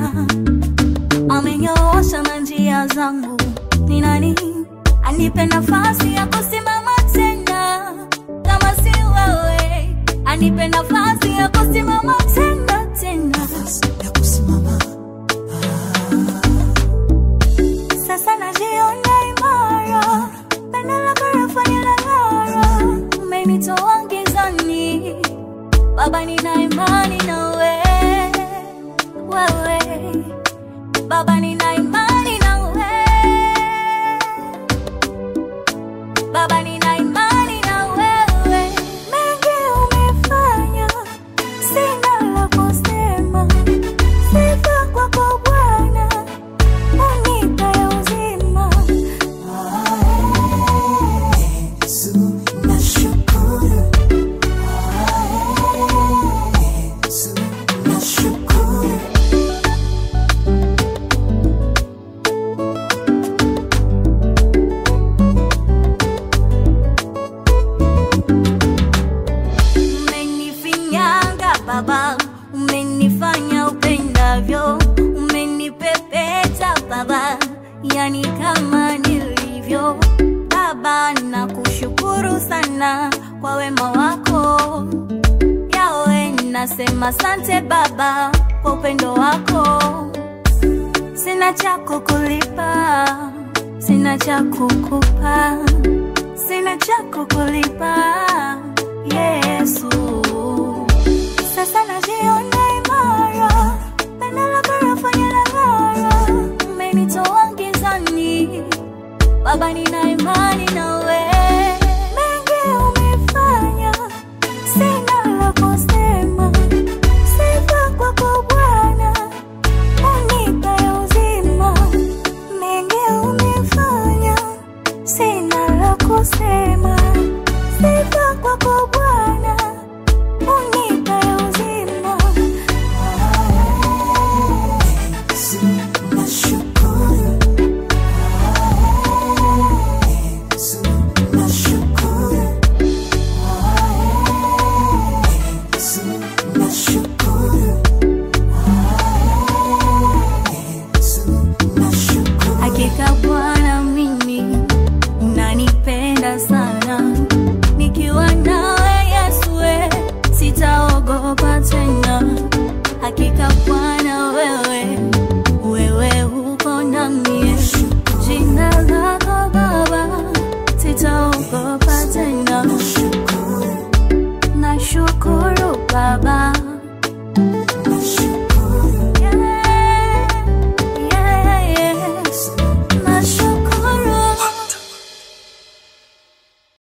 amenyoosha njia zangu. Ni nani anipe nafasi ya kusimama tena kama si wewe? Anipe nafasi ya kusimama tena tena, nafasi ya kusimama. Sasa najiona imara, pendo lako lafanya nang'ara. Umenitoa gizani, Baba nina imani na wewe. Baba nina imani na wewe. Baba nina imani na wewe. Mengi umefanya, sina la kusema. Sifa kwako Bwana, unipa uzima. Yesu nashukuru. Yesu nashukuru. Baba, umenifanya upendavyo, umenipepeta Baba, yani kama nilivyo. Baba nakushukuru sana kwa wema wako. Yawe nasema asante Baba kwa upendo wako. Sina cha kukulipa, sina cha kukupa, sina cha kukulipa Yesu. Sasa najiona imara, pendo lako lafanya nang'ara. Umenitoa gizani, Baba nina